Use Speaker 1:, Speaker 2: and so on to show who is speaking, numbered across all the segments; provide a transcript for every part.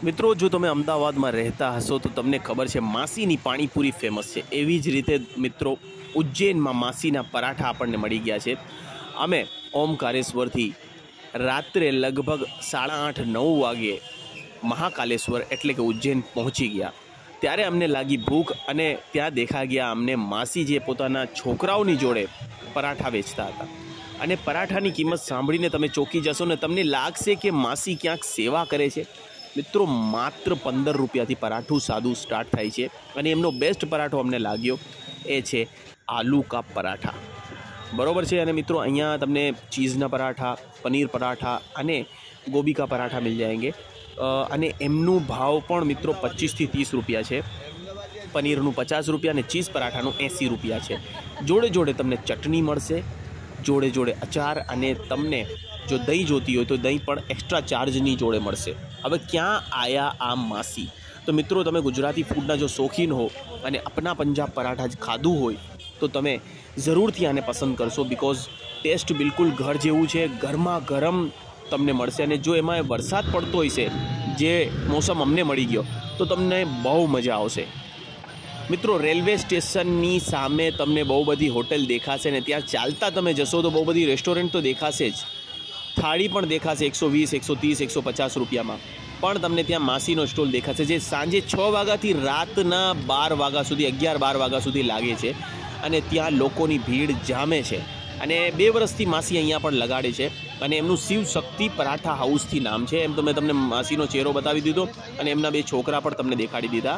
Speaker 1: મિત્રો, જો તમે અમદાવાદમાં રહેતા હશો તો તમને ખબર છે માસીની પાણીપુરી ફેમસ છે। એવી જ રીતે મિત્રો ઉજ્જૈનમાં માસીના પરાઠા આપણને મળી ગયા છે। અમે ઓમકારેશ્વરથી રાત્રે લગભગ 8:30-9 વાગ્યે મહાકાલેશ્વર એટલે કે ઉજ્જૈન પહોંચી ગયા। ત્યારે અમને લાગી ભૂખ અને ત્યાં દેખા ગયા અમને માસી જે પોતાના છોકરાઓની જોડે પરાઠા વેચતા હતા। અને પરાઠાની કિંમત સાંભળીને તમે ચોંકી જશો ને તમને લાગશે કે માસી ક્યાંક સેવા કરે છે। મિત્રો, માત્ર 15 રૂપિયાથી પરાઠું સાદું સ્ટાર્ટ થાય છે અને એમનો બેસ્ટ પરાઠો અમને લાગ્યો એ છે આલુ કા પરાઠા, બરોબર છે। અને મિત્રો અહીંયા તમને ચીઝના પરાઠા, પનીર પરાઠા અને ગોબી કા પરાઠા મિલ જાયંગે અને એમનું ભાવ પણ મિત્રો 25 થી 30 રૂપિયા છે। પનીરનું 50 રૂપિયા અને ચીઝ પરાઠાનું 80 રૂપિયા છે। જોડે જોડે તમને ચટણી મળશે, જોડે જોડે અચાર અને તમને જો દહીં જોતી હોય તો દહીં પણ એક્સ્ટ્રા ચાર્જની જોડે મળશે। હવે ક્યાં આયા આ માસી? તો મિત્રો તમે ગુજરાતી ફૂડના જો શોખીન હો અને અપના પંજાબ પરાઠા જ ખાધું હોય તો તમે જરૂરથી આને પસંદ કરશો, બિકોઝ ટેસ્ટ બિલકુલ ઘર જેવું છે, ગરમા ગરમ તમને મળશે। અને જો એમાં વરસાદ પડતો હોય છે જે મોસમ અમને મળી ગયો તો તમને બહુ મજા આવશે। મિત્રો, રેલવે સ્ટેશનની સામે તમને બહુ બધી હોટલ દેખાશે ને ત્યાં ચાલતા તમે જશો તો બહુ બધી રેસ્ટોરન્ટ તો દેખાશે જ, થાળી પણ દેખાશે 120, 130, 150 રૂપિયામાં। પણ તમને ત્યાં માસીનો સ્ટોલ દેખાશે જે સાંજે 6 વાગ્યાથી રાતના 12 વાગ્યા સુધી, 11-12 વાગ્યા સુધી લાગે છે અને ત્યાં લોકોની ભીડ જામે છે। અને 2 વર્ષથી માસી અહીંયા પણ લગાડે છે અને એમનું શિવ શક્તિ પરાઠા હાઉસથી નામ છે। એમ તો મેં તમને માસીનો ચહેરો બતાવી દીધો અને એમના 2 છોકરા પણ તમને દેખાડી દીધા।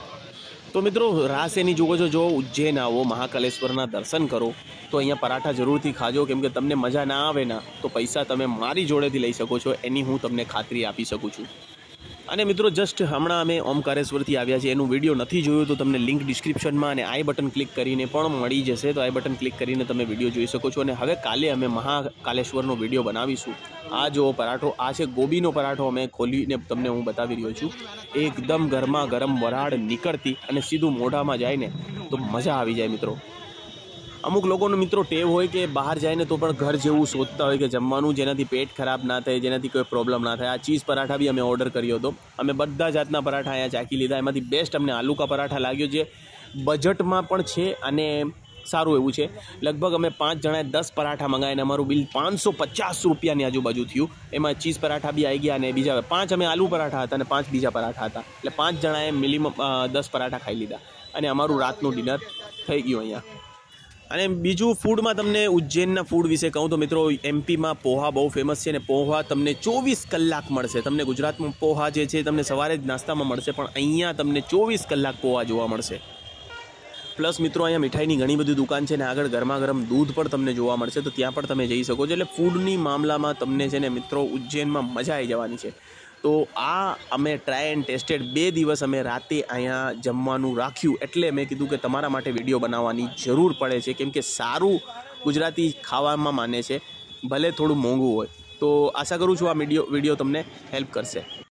Speaker 1: તો મિત્રો, રાહ શેની જુઓ છો? જો ઉજ્જૈન આવો, મહાકાલેશ્વરના દર્શન કરો તો અહીંયા પરાઠા જરૂરથી ખાજો, કેમ કે તમને મજા ના આવે ના તો પૈસા તમે મારી જોડેથી લઈ શકો છો, એની હું તમને ખાતરી આપી શકું છું। અને મિત્રો, જસ્ટ હમણાં અમે ઓમકારેશ્વરથી આવ્યા છે, એનું વિડીયો નથી જોયું તો તમને લિંક ડિસ્ક્રિપ્શનમાં અને આઈ બટન ક્લિક કરીને પણ મળી જશે, તો આઈ બટન ક્લિક કરીને તમે વિડીયો જોઈ શકો છો। અને હવે કાલે અમે મહાકાલેશ્વરનો વિડીયો બનાવીશું। આ જો પરાઠો, આ છે ગોબીનો પરાઠો, અમે ખોલીને તમને હું બતાવી રહ્યો છું। એકદમ ગરમા ગરમ વરાળ નીકળતી અને સીધું મોઢામાં જાય ને તો મજા આવી જાય। મિત્રો, અમુક લોકોનો મિત્રો ટેવ હોય કે બહાર જાય ને તો પણ ઘર જેવું શોધતા હોય કે જમવાનું જેનાથી પેટ ખરાબ ના થાય, જેનાથી કોઈ પ્રોબ્લેમ ના થાય। આ ચીઝ પરાઠા બી અમે ઓર્ડર કર્યો હતો, અમે બધા જાતના પરાઠા અહીંયા ચાખી લીધા, એમાંથી બેસ્ટ અમને આલુ કા પરાઠા લાગ્યો, જે બજેટમાં પણ છે અને સારું એવું છે। લગભગ અમે 5 જણાએ 10 પરાઠા મંગાવીને અમારું બિલ 550 રૂપિયાની આજુબાજુ થયું। એમાં ચીઝ પરાઠા બી આવી ગયા અને બીજા 5 અમે આલુ પરાઠા હતા અને 5 બીજા પરાઠા હતા, એટલે 5 જણાએ મિનિમમ 10 પરાઠા ખાઈ લીધા અને અમારું રાતનું ડિનર થઈ ગયું અહીંયા। અને બીજું ફૂડમાં તમને ઉજ્જૈનના ફૂડ વિશે કહું તો મિત્રો, એમપીમાં પોહા બહુ ફેમસ છે અને પોહા તમને 24 કલાક મળશે। તમને ગુજરાતમાં પોહા જે છે તમને સવારે જ નાસ્તામાં મળશે, પણ અહીંયા તમને 24 કલાક પોહા જોવા મળશે। પ્લસ મિત્રો, અહીંયા મીઠાઈની ઘણી બધી દુકાન છે ને આગળ ગરમા ગરમ દૂધ પણ તમને જોવા મળશે, તો ત્યાં પણ તમે જઈ શકો છો। એટલે ફૂડની મામલામાં તમને છે ને મિત્રો ઉજ્જૈનમાં મજા આવી જવાની છે। તો આ અમે ટ્રાય એન્ડ ટેસ્ટેડ 2 દિવસ અમે રાતે અહીંયા જમવાનું રાખ્યું, એટલે મેં કીધું કે તમારા માટે વિડીયો બનાવવાની જરૂર પડે છે, કેમ કે સારું ગુજરાતી ખાવામાં માને છે, ભલે થોડું મોંઘું હોય। તો આશા કરું છું આ વિડીયો તમને હેલ્પ કરશે।